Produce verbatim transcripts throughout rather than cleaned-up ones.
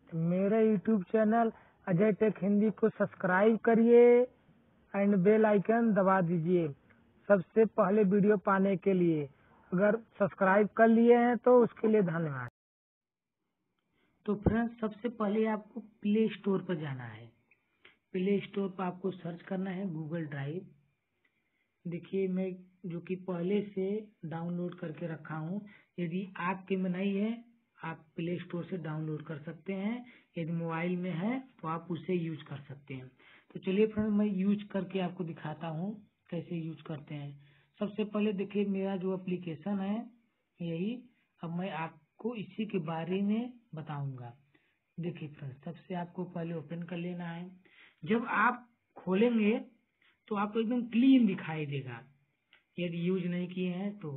मेरे YouTube channel Ajay tech Hindi को subscribe करिए एंड बेल आइकन दबा दीजिए सबसे पहले वीडियो पाने के लिए। अगर सब्सक्राइब कर लिए हैं तो उसके लिए धन्यवाद। तो फ्रेंड्स, सबसे पहले आपको प्ले स्टोर पर जाना है। प्ले स्टोर पर आपको सर्च करना है गूगल ड्राइव। देखिए, मैं जो कि पहले से डाउनलोड करके रखा हूँ। यदि आपके में नहीं है, आप प्ले स्टोर से डाउनलोड कर सकते हैं। यदि मोबाइल में है तो आप उसे यूज कर सकते हैं। तो चलिए फ्रेंड, मैं यूज करके आपको दिखाता हूँ कैसे यूज करते हैं। सबसे पहले देखिए, मेरा जो एप्लीकेशन है यही। अब मैं आपको इसी के बारे में बताऊंगा। देखिए फ्रेंड्स, सबसे आपको पहले ओपन कर लेना है। जब आप खोलेंगे तो आपको एकदम क्लीन दिखाई देगा। यदि यूज नहीं किए हैं तो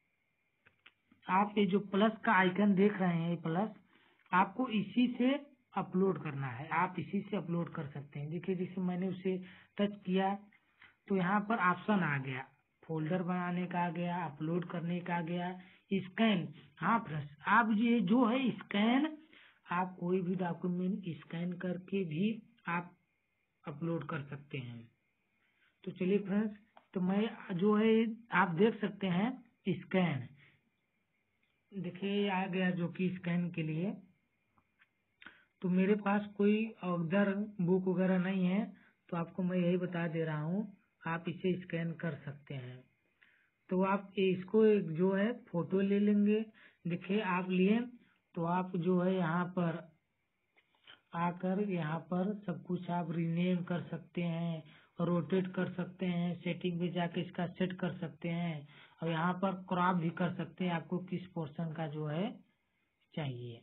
आप ये जो प्लस का आइकन देख रहे हैं, ये प्लस आपको इसी से अपलोड करना है। आप इसी से अपलोड कर सकते हैं। देखिए, जैसे मैंने उसे टच किया तो यहाँ पर ऑप्शन आ गया, फोल्डर बनाने का आ गया, अपलोड करने का आ गया, स्कैन। हाँ फ्रेंड्स, आप ये जो है स्कैन, आप कोई भी डॉक्यूमेंट स्कैन करके भी आप अपलोड कर सकते हैं। तो चलिए फ्रेंड्स, तो मैं जो है आप देख सकते हैं स्कैन। देखिए आ गया जो कि स्कैन के लिए। तो मेरे पास कोई अदर बुक वगैरह नहीं है, तो आपको मैं यही बता दे रहा हूँ, आप इसे स्कैन कर सकते हैं। तो आप इसको जो है फोटो ले लेंगे। देखिए, आप लिए तो आप जो है यहाँ पर आकर यहाँ पर सब कुछ आप रीनेम कर सकते हैं, रोटेट कर सकते हैं, सेटिंग में जाके इसका सेट कर सकते हैं, और यहाँ पर क्रॉप भी कर सकते हैं। आपको किस पोर्शन का जो है चाहिए,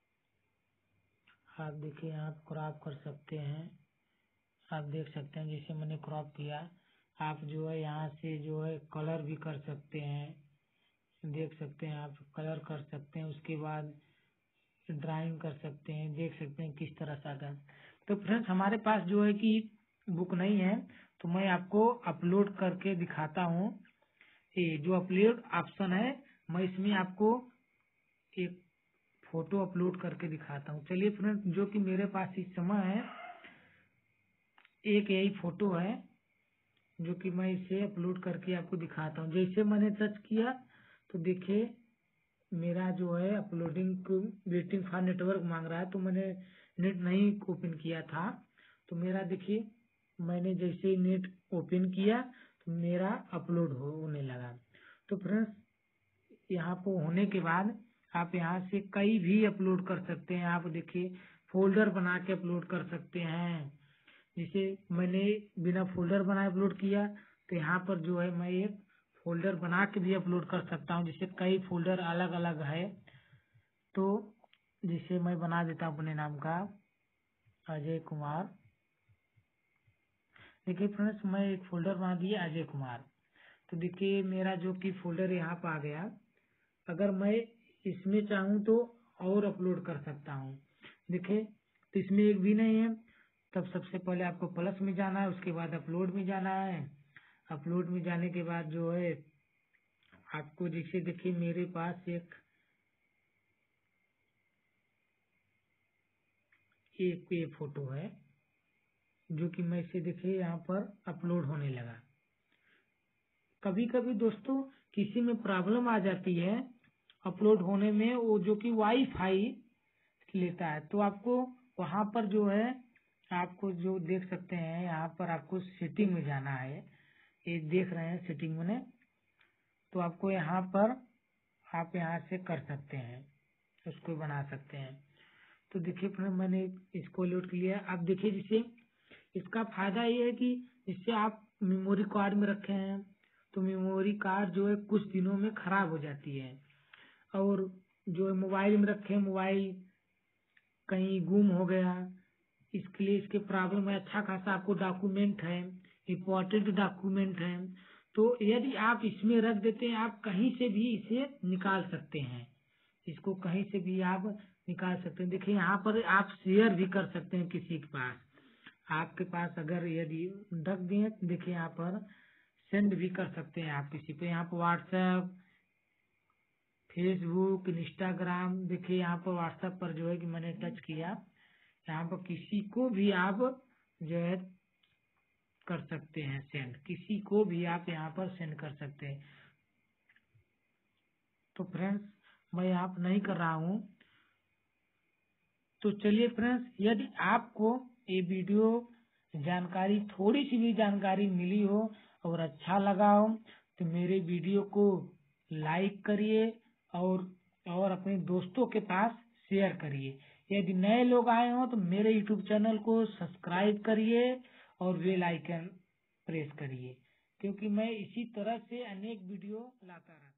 आप देखिए आप क्रॉप कर सकते हैं। आप देख सकते हैं जैसे मैंने क्रॉप किया। आप जो है यहाँ से जो है कलर भी कर सकते हैं। देख सकते हैं आप कलर कर सकते हैं। उसके बाद ड्राइंग कर सकते हैं। देख सकते हैं किस तरह से आता है। तो फ्रेंड्स, हमारे पास जो है कि बुक नहीं है, तो मैं आपको अपलोड करके दिखाता हूँ। ये जो अपलोड ऑप्शन है, मैं इसमें आपको एक फोटो अपलोड करके दिखाता हूँ। चलिए फ्रेंड्स, जो कि मेरे पास इस समय है एक यही फोटो है, जो कि मैं इसे अपलोड करके आपको दिखाता हूँ। जैसे मैंने टच किया तो देखिए मेरा जो है अपलोडिंग वेटिंग फॉर नेटवर्क मांग रहा है, तो मैंने नेट नहीं ओपन किया था। तो मेरा देखिए, मैंने जैसे ही नेट ओपन किया तो मेरा अपलोड होने लगा। तो फ्रेंड्स, यहाँ पर होने के बाद आप यहाँ से कई भी अपलोड कर सकते हैं। आप देखिए फोल्डर बना के अपलोड कर सकते हैं। जैसे मैंने बिना फोल्डर बनाए अपलोड किया, तो यहाँ पर जो है मैं एक फोल्डर बना के भी अपलोड कर सकता हूँ। जैसे कई फोल्डर अलग अलग है, तो जैसे मैं बना देता हूँ अपने नाम का अजय कुमार। देखिए फ्रेंड्स, मैं एक फोल्डर बना दिया अजय कुमार। तो देखिए मेरा जो कि फोल्डर यहाँ पर आ गया। अगर मैं इसमें चाहूँ तो और अपलोड कर सकता हूँ। देखिए, तो इसमें एक भी नहीं है। तब सबसे पहले आपको प्लस में जाना है, उसके बाद अपलोड में जाना है। अपलोड में जाने के बाद जो है आपको जैसे देखिए मेरे पास एक एक ये फोटो है, जो कि मैं इसे देखिए यहाँ पर अपलोड होने लगा। कभी कभी दोस्तों किसी में प्रॉब्लम आ जाती है अपलोड होने में, वो जो कि वाईफाई लेता है। तो आपको वहाँ पर जो है आपको जो देख सकते हैं यहाँ पर आपको सेटिंग में जाना है। ये देख रहे हैं सेटिंग में, तो आपको यहाँ पर आप यहाँ से कर सकते हैं, उसको बना सकते हैं। तो देखिए फ्रेंड, मैंने इसको लोड लिया। आप देखिए जिससे इसका फायदा ये है कि इससे आप मेमोरी कार्ड में रखे हैं तो मेमोरी कार्ड जो है कुछ दिनों में खराब हो जाती है, और जो है मोबाइल में रखे मोबाइल कहीं गुम हो गया, इसके लिए इसके प्रॉब्लम है। अच्छा खासा आपको डॉक्यूमेंट है, इम्पोर्टेंट डॉक्यूमेंट है, तो यदि आप इसमें रख देते हैं, आप कहीं से भी इसे निकाल सकते हैं। इसको कहीं से भी आप निकाल सकते हैं। देखिए यहाँ पर आप शेयर भी कर सकते हैं किसी के पास। आपके पास अगर यदि रख दिए, देखिए यहाँ पर सेंड भी कर सकते हैं आप किसी पे। यहाँ पर व्हाट्सएप, फेसबुक, इंस्टाग्राम, देखिए यहाँ पर व्हाट्सएप पर जो है कि मैंने टच किया यहाँ पर किसी को भी आप जो है कर सकते हैं सेंड, किसी को भी आप यहाँ पर सेंड कर सकते हैं। तो फ्रेंड्स मैं यहाँ पर नहीं कर रहा हूँ। तो चलिए फ्रेंड्स, यदि आपको ये वीडियो जानकारी, थोड़ी सी भी जानकारी मिली हो और अच्छा लगा हो तो मेरे वीडियो को लाइक करिए और और अपने दोस्तों के पास शेयर करिए। यदि नए लोग आए हो तो मेरे यूट्यूब चैनल को सब्सक्राइब करिए और बेल आइकन प्रेस करिए, क्योंकि मैं इसी तरह से अनेक वीडियो लाता रहता हूँ।